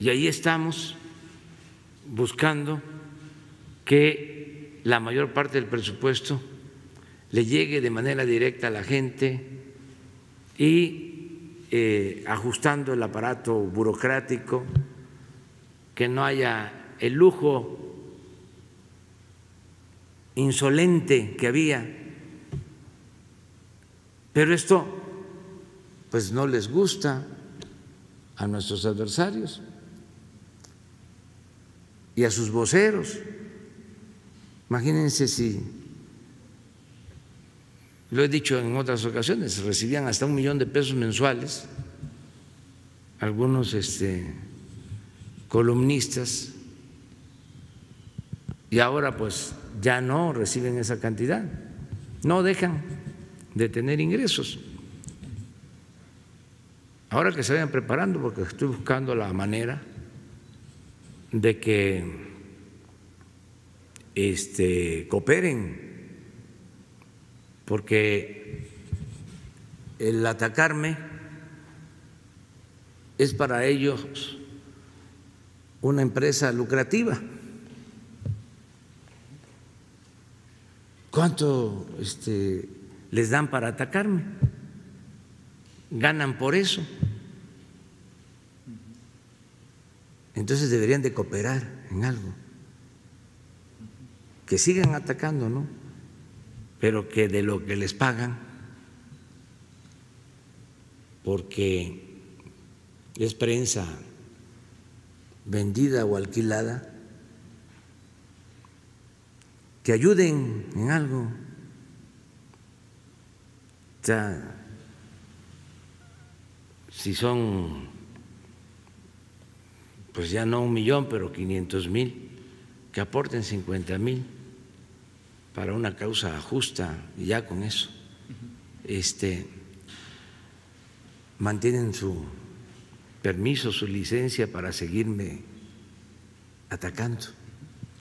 Y ahí estamos buscando que la mayor parte del presupuesto le llegue de manera directa a la gente y ajustando el aparato burocrático, que no haya el lujo insolente que había. Pero esto pues no les gusta a nuestros adversarios y a sus voceros. Imagínense si, lo he dicho en otras ocasiones, recibían hasta $1 millón mensuales algunos columnistas, y ahora pues ya no reciben esa cantidad, no dejan de tener ingresos. Ahora que se vayan preparando, porque estoy buscando la manera de que cooperen, porque el atacarme es para ellos una empresa lucrativa. ¿Cuánto les dan para atacarme? Ganan por eso. Entonces deberían de cooperar en algo. Que sigan atacando, ¿no? Pero que de lo que les pagan, porque es prensa vendida o alquilada, que ayuden en algo. O sea, si son, pues ya no 1 millón, pero 500,000, que aporten 50,000 para una causa justa, y ya con eso mantienen su permiso, su licencia para seguirme atacando.